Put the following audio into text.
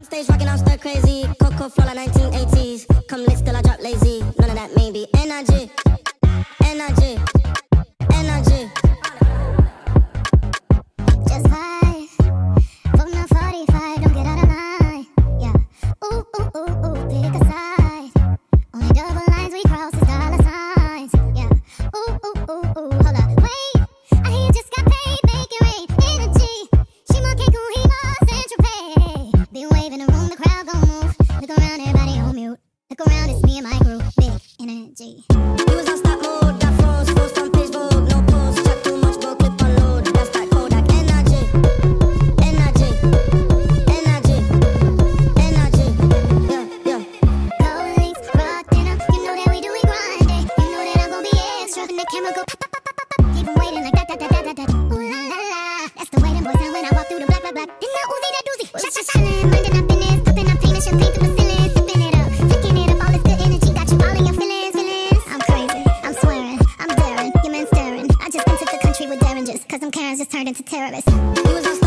Stage rocking, I'm stir crazy. Coco flow like 1980s. Come lit, still I drop lazy. None of that maybe. Energy, energy, energy. Just vibe from the 45. Don't get out of line. Yeah. Ooh, ooh, ooh, ooh. Pick a side. Only double lines we cross is dollar signs. Yeah. Ooh, ooh, ooh, ooh. Hold up. Wait. I hear you just got paid. Make it rain. Energy. She more cake who he was. Central pay. Been waving around, the crowd gon' move. Look around, everybody on mute. Look around, it's me and my crew. Big energy. We was on stop mode. Got froze. Froze from page vogue. No post. Chat too much. Go clip on load. That's that Kodak. Energy. Energy. Energy. Energy. Yeah, yeah. Gold links, raw dinner. You know that we do it grinding. You know that I'm gon' be extra. When the camera go pop, pop, pop, pop, pop. Keep 'em waiting like that, that, that, that, that, that. Ooh la la la. That's the way them boys sound when I walk through the black, black, black. Then that Uzi, that doozy. Shot, shot, shot. Minding up business. Popping up paint and champagne through the ceiling. Sipping it up. Flicking it up. All this good energy got you all in your feelings, feelings. I'm crazy. I'm swearing. I'm daring. Your man staring. I just entered the country with derringers. Cause them Karens just turned into terrorists. We was on stop